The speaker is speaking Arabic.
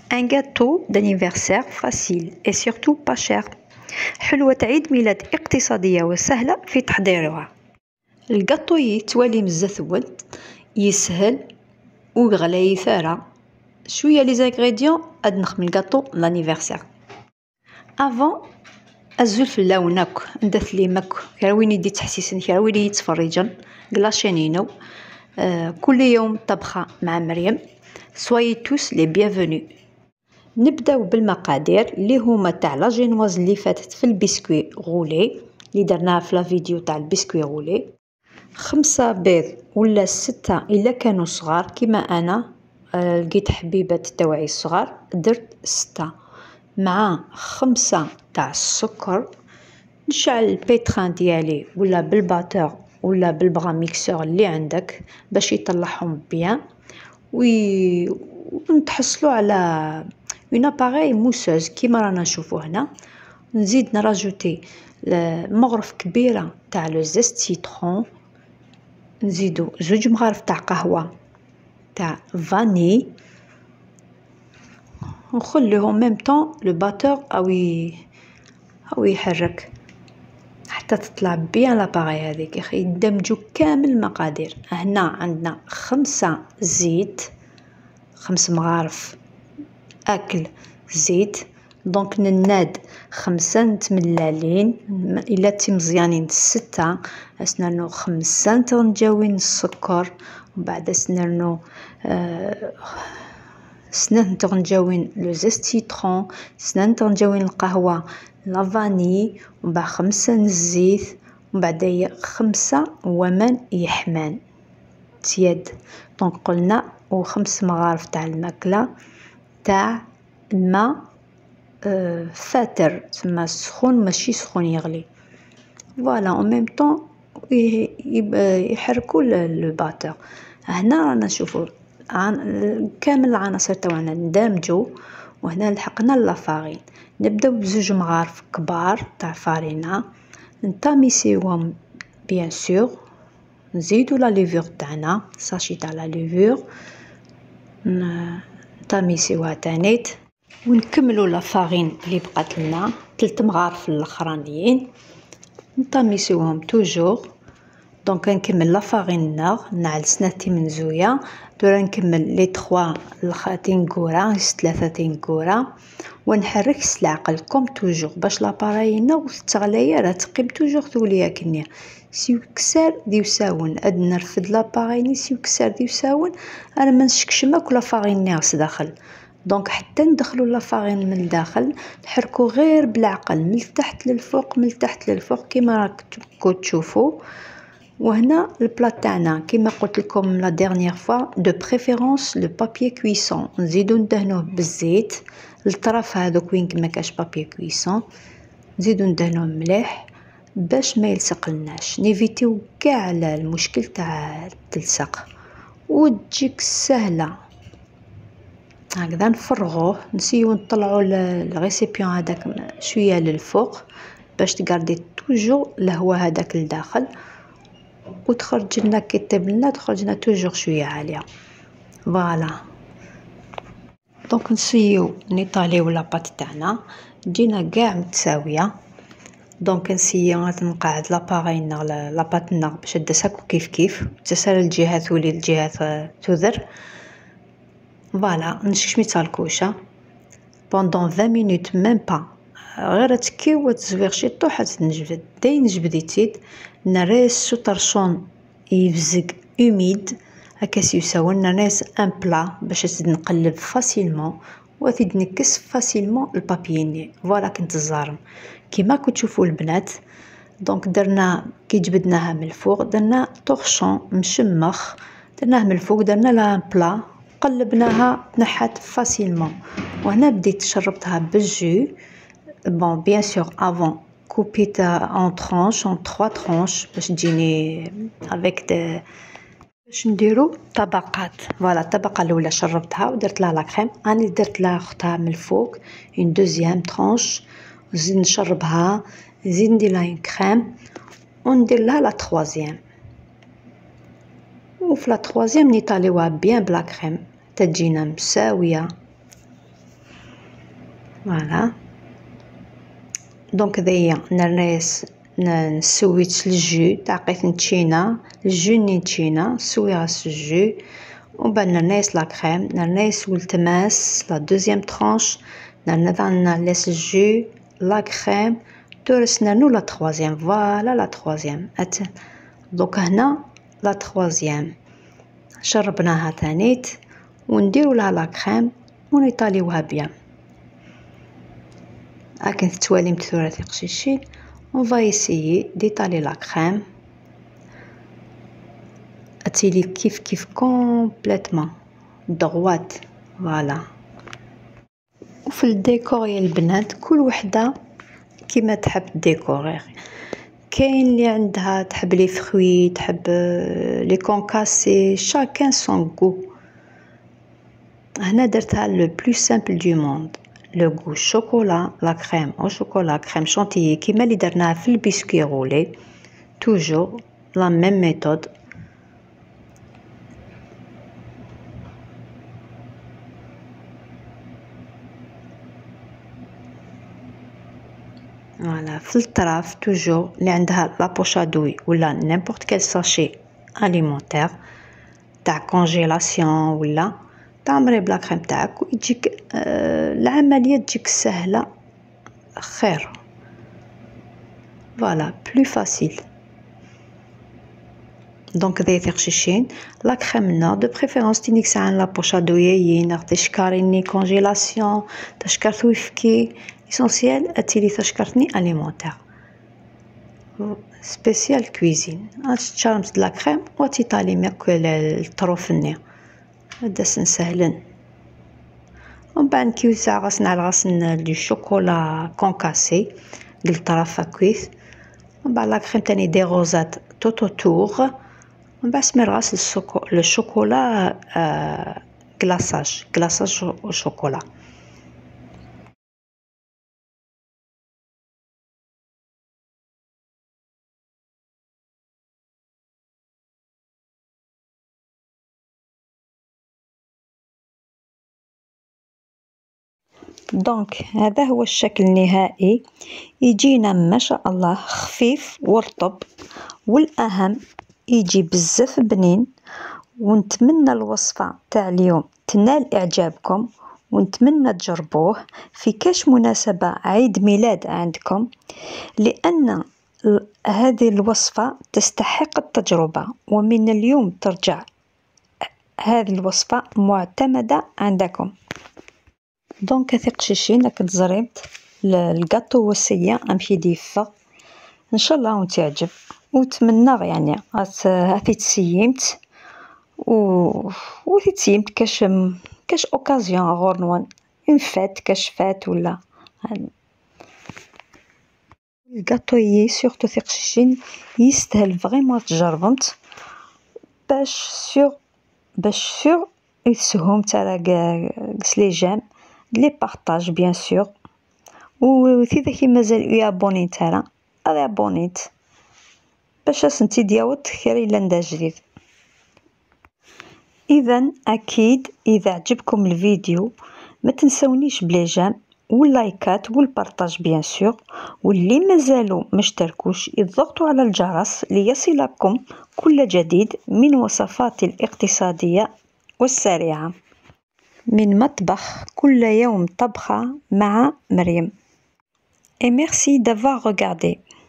un gâteau d'anniversaire facile et surtout pas cher. حلوة عيد ميلاد اقتصادية وسهلة في تحضيرها. الجاتو يتوالي مزاف ولد يسهل ويغلى يثارى شوية لي زانغريديون اد نخمم الجاتو لانيفرسير. افون ازول في اللونك ندث لي مك كراوين يدي تحسيسن كراوين يتفرجن كلاشينينو. كل يوم طبخة مع مريم. soyez tous les bienvenus. نبداو بالمقادير اللي هما تاع لا جينواز اللي فاتت في البسكوي غولي اللي درناها في لا فيديو تاع البسكوي غولي. 5 بيض ولا 6 الا كانوا صغار كيما انا لقيت حبيبات تاوعي الصغار درت 6 مع 5 تاع السكر. نشعل البيتران ديالي ولا بالباتور ولا بالبغا ميكسور اللي عندك باش يطلعهم بيان ونتحصلوا على اون اباري موسوز كيما رانا نشوفوا هنا. نزيد نراجوتي مغرف كبيره تاع لو زيست سيترون. نزيدو 2 مغارف تاع قهوه تاع فاني ونخليهم ميم طون لو باتور او يحرك حتى تطلع بيان لاباغي هذيك. يا اخي يدمجوا كامل المقادير. هنا عندنا 5 زيت 5 مغارف اكل زيت. دونك نناد 5 نتملالين الا تي مزيانين 6 اسنرنو 5 نترنجاوين السكر وبعد اسنرنو سنة نترنجاوين لو زيست سيترون سنة نترنجاوين القهوة لافاني وبعد 5 الزيت وبعد 5 ومن يحمان تياد. دونك قلنا و5 مغارف تاع الماكلة تاع الماء فاتر تسمى سخون ماشي سخون يغلي. فوالا اون ميم طون يحركوا لو باتور. هنا رانا نشوفوا كامل العناصر تاعنا ندمجوا. وهنا لحقنا لافارين. نبداو ب2 مغارف كبار تاع فارينه نتاميسيوهم بيان سور. نزيدو لا ليفور تاعنا ساشي تاع لا ليفور نتاميسيوها تانيت ونكملوا لا فارين اللي بقات لنا 3 مغارف الاخرانيين نتاميسيوهم توجور. دونك نكمل لا فارين نغ نعل سنتي من زويا دورا نكمل لي 3 الخاتين كورا 3 تنكورا ونحرك العقل كوم توجور باش لاباراي نغ التغليه راه تقيم توجور توليها كنيا سيو كسار ديو ساون اد نرفد لاباراي ني سيو كسار ديو ساون انا ما نشكشمك لا فارين ناس داخل. دونك حتى ندخلوا لا فارين من الداخل نحركوا غير بالعقل من تحت للفوق من تحت للفوق كيما راكم تشوفوا. وهنا البلا تاعنا كيما قلت لكم لا ديرنيير فوا دو بريفيرونس لو بابي كويسون نزيدو ندهنوه بالزيت الطرف هذوك وين ما كاش بابي كويسون نزيدو ندهنوه مليح باش ما يلصقلناش. نيفيتيو كاع المشكل تاع التلصق وتجيك سهله. هكذا نفرغوه نسيو نطلعوا الريسيبيون هذاك شويه للفوق باش تغاردي توجور الهواء هذاك لداخل وتخرج لنا كي طيب لنا تخرج لنا توجور شويه عاليه. فوالا دونك نسيو نيطاليو لاباط تاعنا تجينا كاع متساويه. دونك نسيو نقعد لاباغي نغ لاباط نغ باش دساكو كيف كيف تسال الجهه تولي الجهه تذر. فوالا نشكشمي تاع الكوشه بوندون 20 مينوت ميم با غير تكي وتزوير شي طوحة نجبد داين جبديتيد نريس طرشون يفزق اوميد هكا يساون نريس ان بلا باش تزيد نقلب فاسيلمون وتزيد نكس فاسيلمون البابييني. فوالا كنت الزارم كيما كنت تشوفوا البنات. دونك درنا كي جبدناها من الفوق درنا طورشون مشمخ درناه من الفوق درنا لها بلا قلبناها تنحت فاسيلمون. وهنا بديت شربتها بالجو. بون بيان سور افون كوبيتها اون ترونش اون 3 ترونش باش تجيني افيك باش نديرو طبقات. فوالا الطبقه الاولى شربتها ودرت لها لا كريم اني درت لها اختها من الفوق اون دوزيام ترونش نزيد نشربها نزيد ندير لها اون كريم وندير لها لا تروازيام وفي لا تروازيام نيطاليوها بيان بلا كريم تجينا مساويه. فوالا. دونك هذايا نرناس نسويت الجو تاع قيت نتشينا الجو ني نتشينا نسويها الجو ومن بعد نرناس لا كريم نرناس والتماس لا دوزيام ترونش نرناس الجو لا كريم تورس نرنو لا تروازيام. فوالا لا تروازيام دوك هنا لا تروازيام شربناها تانيت ونديرو لها لا كريم ونيطاليوها بيان. راكن تتوالي متثورة قشيشين on va essayer d'étaler la crème اتيلي كيف كومبليتمون droite. فوالا. وفي الديكور يا البنات كل وحده كيما تحب ديكورير. كاين اللي عندها تحب لي فروي تحب لي كونكاسي شاكان سون غو. هنا درتها لو بلو سامبل دو موند لو غو شوكولا لا كريم او شوكولا كريم شانتيي كيما اللي درناها في البسكوي رولي توجور لا ميم ميثود. فوالا. في الطراف توجور اللي عندها لا بوشادوي ولا نيمبورط كال ساشي اليمونتير تاع كونجيلاسيون ولا تعمري بلا كريم تاعك ويجيك العمليه تجيك سهله خير. فوالا بلو فاسيل. دونك ذي تخشيشين لا كريم نو دو بريفيرونس تينيك عن لا بوشادويين تشكاريني كونجيلاسيون تشكرتو يفكي اسونسيال اتيلي تشكرتني اليمونتير سبيسيال كويزين تشارمت لا كريم وتيطالي ماكل الطروفني هذا سهلن. ومن بعد كي ساعه غسنا على غسن دو شوكولا كونكاسي قلت طرفه كويس. ومن بعد لا كريم تاني دي روزات توتو تور. ومن بعد سمير غسل لو شوكولا كلاصاج شوكولا. دونك هذا هو الشكل النهائي. يجينا ما شاء الله خفيف ورطب والاهم يجي بزاف بنين. ونتمنى الوصفة تاع اليوم تنال اعجابكم ونتمنى تجربوه في كاش مناسبة عيد ميلاد عندكم لان هذه الوصفة تستحق التجربة ومن اليوم ترجع هذه الوصفة معتمدة عندكم. دونك ثقشيشين راك تزريبت الكاطو والسيا امشي ديفا ان شاء الله وتعجب وتمنى يعني هاتي تسيمت و تسيمت كاش اوكازيون غورنوان اون فات كاش فات ولا الكاطويي سورتو ثقشيشين يستاهل فريمون تجربمت باش سور يسهم تاع لي جيم لي بارطاج بيان سور. وثيذا كي مازال يابوني تاعنا هذا ابونيت باش سنتي دياوت خير الا ندا جديد. اذا اكيد اذا عجبكم الفيديو ما تنسونيش بلي جيم واللايكات والبارطاج بيان سور. واللي مازالوا ما اشتركوش يضغطوا على الجرس ليصلكم كل جديد من وصفاتي الاقتصادية والسريعة من مطبخ كل يوم طبخة مع مريم. Et merci d'avoir regardé.